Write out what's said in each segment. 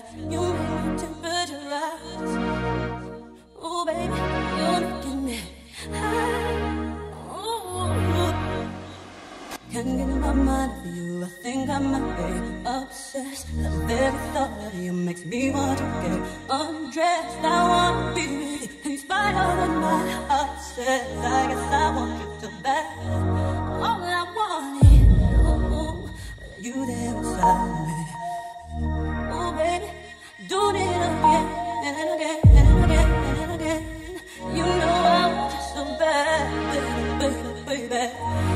You make my temperature rise. Oh baby, you're making me high. Oh, can't get in my mind for you. I think I might be obsessed. The very thought of you makes me want to get undressed. I wanna be with you in spite of what my heart says. I guess I want you so bad. All I want is you there beside me. Oh baby, doing it again and again and again and again. You know I want you so bad, baby, baby.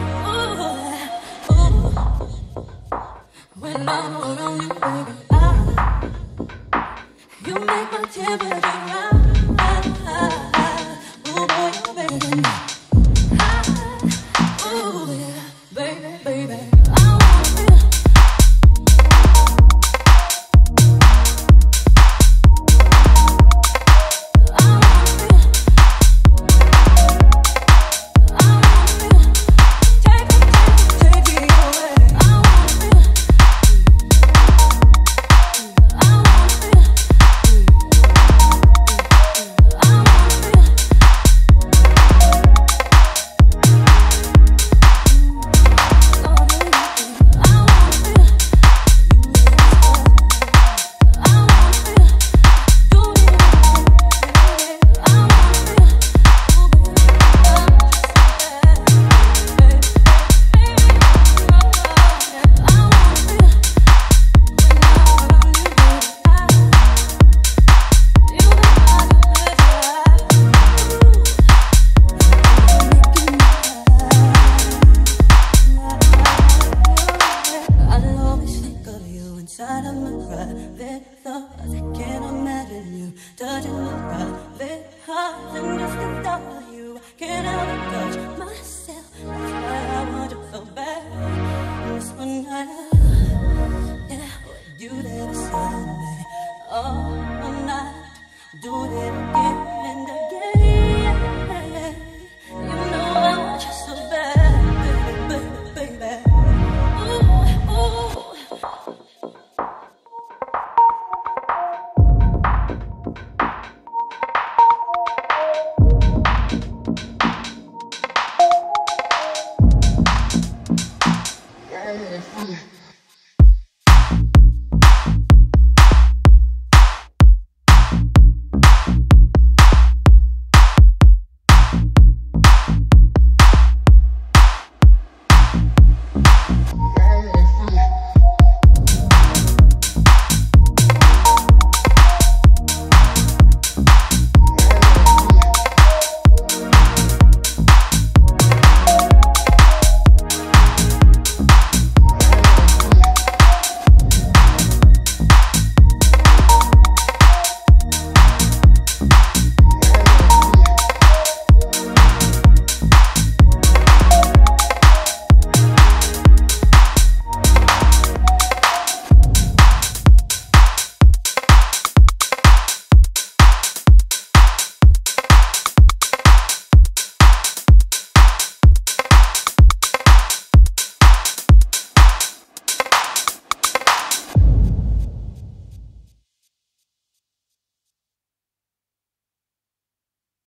When I'm around you, baby, you make my temperature rise. Oh boy, you're making me high. Oh yeah, baby, baby, I wanna feel. Inside of my private thoughts, I can't imagine you touching my private heart. And just the thought of you, I can't help but touch myself. That's why I want you so bad. And this one night, yeah, with you there beside me all night, do it again and again. You know I want you so bad, baby, baby, baby. Ooh, ooh. Yeah.